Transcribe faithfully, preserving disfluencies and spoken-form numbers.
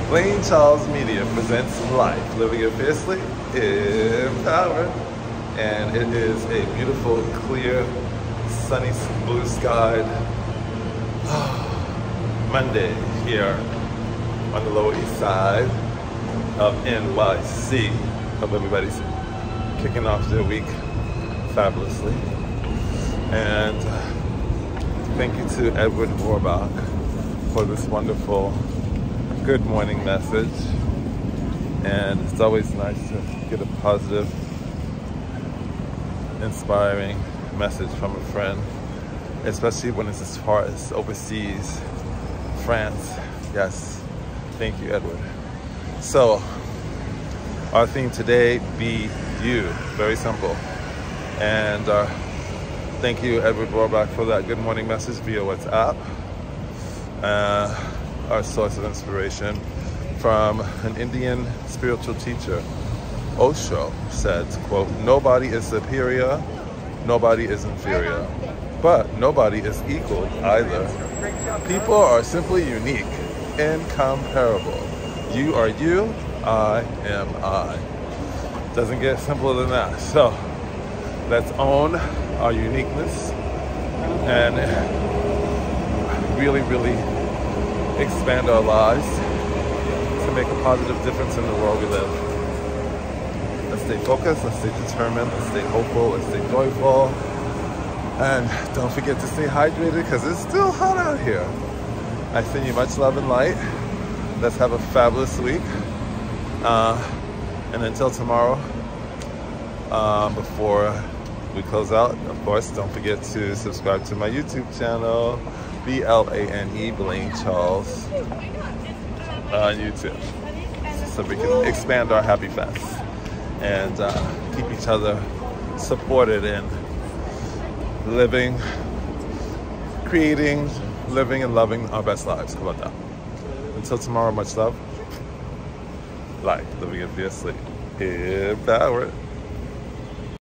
Blaine Charles Media presents Life, Living It Fiercely, Empowered. And it is a beautiful, clear, sunny, blue skied Monday here on the Lower East Side of N Y C. Hope everybody's kicking off their week fabulously. And uh, thank you to Edward Vorbach for this wonderful good morning message. And it's always nice to get a positive, inspiring message from a friend, especially when it's as far as overseas, France. Yes, thank you, Edward. So, our theme today, be you. Very simple. And uh, thank you, Edward Vorbach, for that good morning message via WhatsApp. Uh, our source of inspiration from an Indian spiritual teacher, Osho, said, quote, "Nobody is superior, nobody is inferior, but nobody is equal either. People are simply unique, incomparable. You are you, I am I." Doesn't get simpler than that. So let's own our uniqueness and really, really expand our lives to make a positive difference in the world we live. Let's stay focused, let's stay determined, let's stay hopeful, let's stay joyful. And don't forget to stay hydrated because it's still hot out here. I send you much love and light. Let's have a fabulous week. Uh, and until tomorrow, um, before we close out, of course, don't forget to subscribe to my YouTube channel, B L A N E, Blaine Charles, on YouTube, so we can expand our happy fest and uh, keep each other supported in living, creating, living, and loving our best lives. How about that? Until tomorrow, much love. Life, living it fiercely, empowered.